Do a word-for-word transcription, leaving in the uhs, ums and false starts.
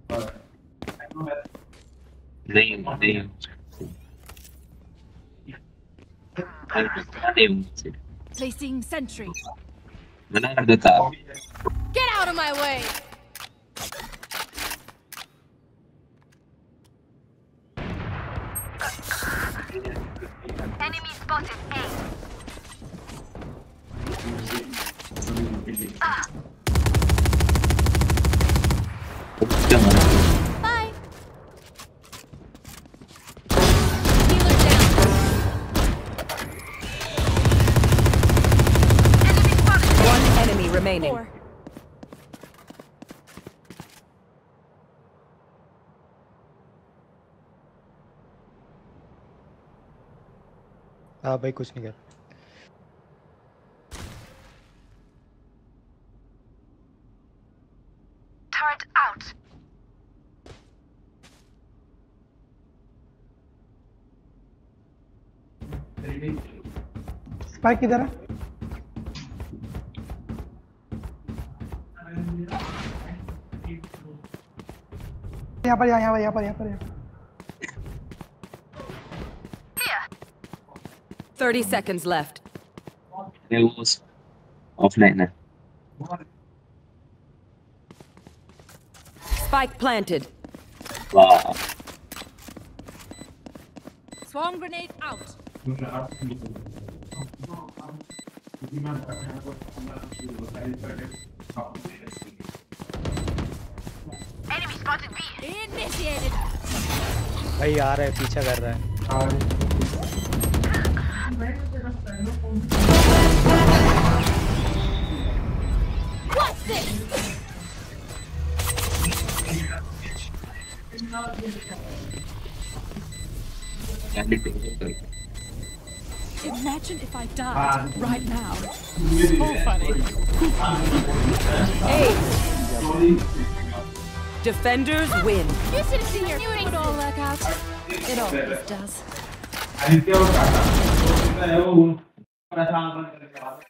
नहीं नहीं नहीं मुझसे Placing sentry. मना कर देता Get out of my way. Enemy spotted A. क्या मना Bye. Healer down. Enemy spotted. One enemy remaining. Four. हाँ भाई कुछ नहीं कर Turret out. स्पाइक किधर है? यहाँ पर यहाँ यहाँ पर यहाँ पर यहाँ पर Here. Thirty seconds left. ये वो ऑफलाइन है Spike planted. वाह Swarm grenade out. Enemy spotted B. Initiated. भाई आ रहा है पीछा कर रहा है What's this? Imagine if I died right now. So funny. Eight. Defenders win. You should have seen your face. It would all work out. It always does. Ahí te voy a